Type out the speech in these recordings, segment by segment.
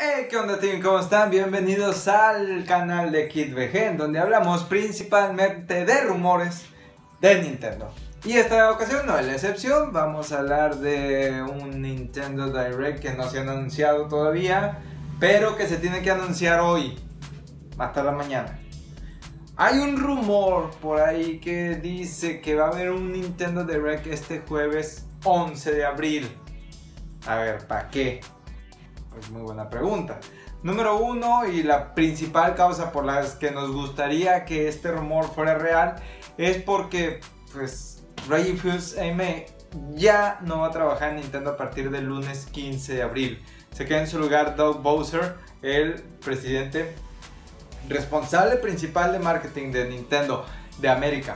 Hey, ¿qué onda, team? ¿Cómo están? Bienvenidos al canal de KidVG, en donde hablamos principalmente de rumores de Nintendo. Y esta ocasión no es la excepción, vamos a hablar de un Nintendo Direct que no se han anunciado todavía, pero que se tiene que anunciar hoy, hasta la mañana. Hay un rumor por ahí que dice que va a haber un Nintendo Direct este jueves 11 de abril. A ver, ¿para qué? Pues muy buena pregunta. Número uno, y la principal causa por la que nos gustaría que este rumor fuera real, es porque pues Reggie Fils-Aimé ya no va a trabajar en Nintendo a partir del lunes 15 de abril. Se queda en su lugar Doug Bowser, el presidente responsable principal de marketing de Nintendo de América.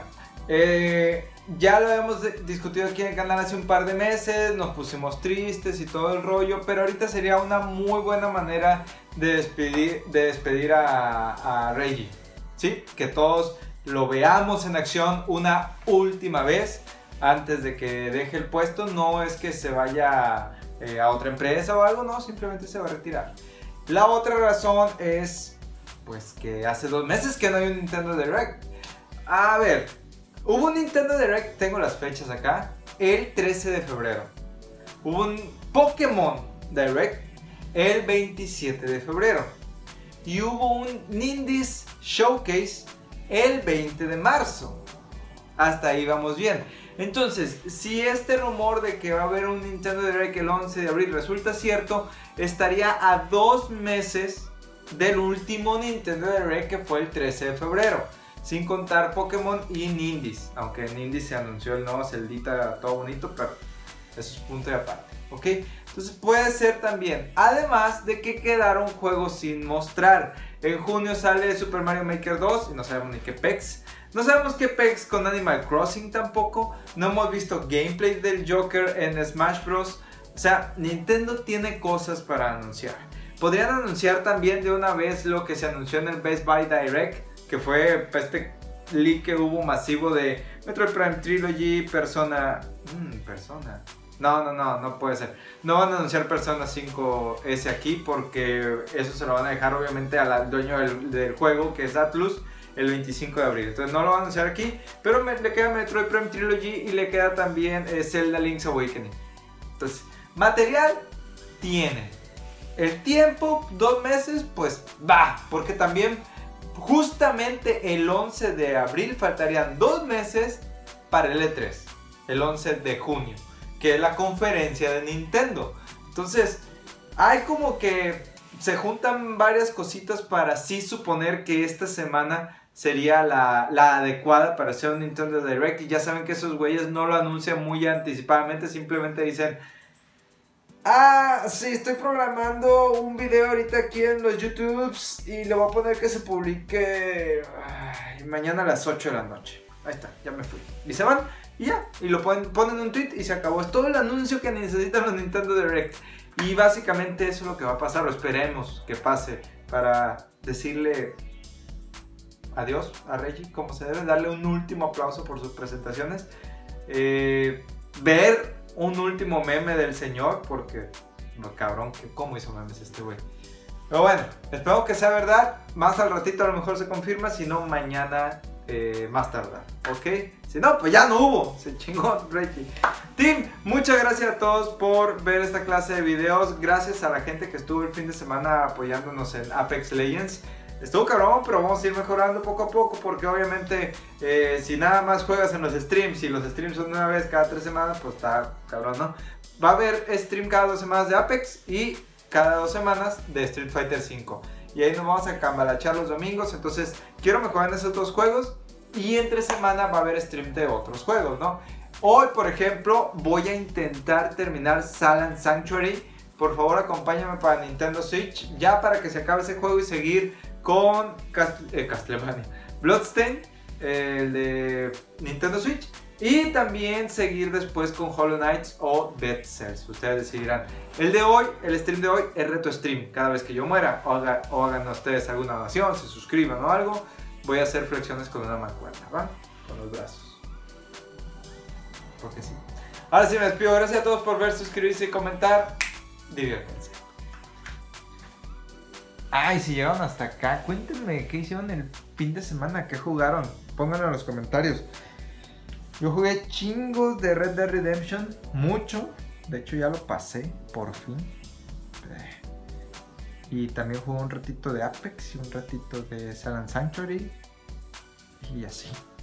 Ya lo hemos discutido aquí en el canal hace un par de meses, nos pusimos tristes y todo el rollo, pero ahorita sería una muy buena manera de despedir a Reggie, ¿sí? Que todos lo veamos en acción una última vez antes de que deje el puesto. No es que se vaya a otra empresa o algo, no, simplemente se va a retirar. La otra razón es pues que hace 2 meses que no hay un Nintendo Direct. A ver, hubo un Nintendo Direct, tengo las fechas acá, el 13 de febrero. Hubo un Pokémon Direct el 27 de febrero. Y hubo un Nindies Showcase el 20 de marzo. Hasta ahí vamos bien. Entonces, si este rumor de que va a haber un Nintendo Direct el 11 de abril resulta cierto, estaría a 2 meses del último Nintendo Direct, que fue el 13 de febrero. Sin contar Pokémon y Nindies. Aunque en Nindies se anunció el nuevo Zeldita todo bonito, pero eso es punto de aparte, ¿ok? Entonces puede ser también. Además de que quedaron juegos sin mostrar. En junio sale Super Mario Maker 2 y no sabemos ni qué pex. No sabemos qué pex con Animal Crossing tampoco. No hemos visto gameplay del Joker en Smash Bros. O sea, Nintendo tiene cosas para anunciar. Podrían anunciar también de una vez lo que se anunció en el Best Buy Direct, que fue este leak que hubo masivo de Metroid Prime Trilogy, Persona... No puede ser. No van a anunciar Persona 5S aquí porque eso se lo van a dejar obviamente al dueño del juego, que es Atlus, el 25 de abril. Entonces no lo van a anunciar aquí, pero le queda Metroid Prime Trilogy y le queda también Zelda Link's Awakening. Entonces, material tienen. El tiempo, 2 meses, pues va, porque también justamente el 11 de abril faltarían 2 meses para el E3, el 11 de junio, que es la conferencia de Nintendo. Entonces, hay como que se juntan varias cositas para sí suponer que esta semana sería la adecuada para hacer un Nintendo Direct. Y ya saben que esos güeyes no lo anuncian muy anticipadamente, simplemente dicen: ah, sí, estoy programando un video ahorita aquí en los YouTubes y le voy a poner que se publique mañana a las 8 de la noche. Ahí está, ya me fui. Y se van y ya, y lo ponen un tweet y se acabó. Es todo el anuncio que necesitan los Nintendo Direct. Y básicamente eso es lo que va a pasar, o esperemos que pase, para decirle adiós a Reggie como se debe, darle un último aplauso por sus presentaciones, ver un último meme del señor, porque no, cabrón, ¿cómo hizo memes este güey? Pero bueno, espero que sea verdad. Más al ratito a lo mejor se confirma, si no mañana más tardar, ¿ok? Si no, pues ya no hubo, se chingó Reggie. Team, muchas gracias a todos por ver esta clase de videos. Gracias a la gente que estuvo el fin de semana apoyándonos en Apex Legends. Estuvo cabrón, pero vamos a ir mejorando poco a poco, porque obviamente si nada más juegas en los streams y los streams son una vez cada 3 semanas, pues está cabrón, ¿no? Va a haber stream cada 2 semanas de Apex y cada 2 semanas de Street Fighter 5. Y ahí nos vamos a cambalachar los domingos, entonces quiero mejorar en esos 2 juegos y entre semana va a haber stream de otros juegos, ¿no? Hoy, por ejemplo, voy a intentar terminar Salan Sanctuary. Por favor, acompáñame para Nintendo Switch, ya para que se acabe ese juego y seguir con Castlevania Bloodstained, el de Nintendo Switch, y también seguir después con Hollow Knights o Dead Cells. Ustedes decidirán. El de hoy, el stream de hoy es reto stream. Cada vez que yo muera o hagan ustedes alguna donación, se suscriban o algo, voy a hacer flexiones con una mancuerna, ¿va? Con los brazos, porque sí. Ahora sí me despido. Gracias a todos por ver, suscribirse y comentar. Diviértanse. Ay, si llegaron hasta acá, cuéntenme qué hicieron el fin de semana, qué jugaron. Pónganlo en los comentarios. Yo jugué chingos de Red Dead Redemption, mucho. De hecho ya lo pasé, por fin. Y también jugué un ratito de Apex y un ratito de Silent Sanctuary. Y así.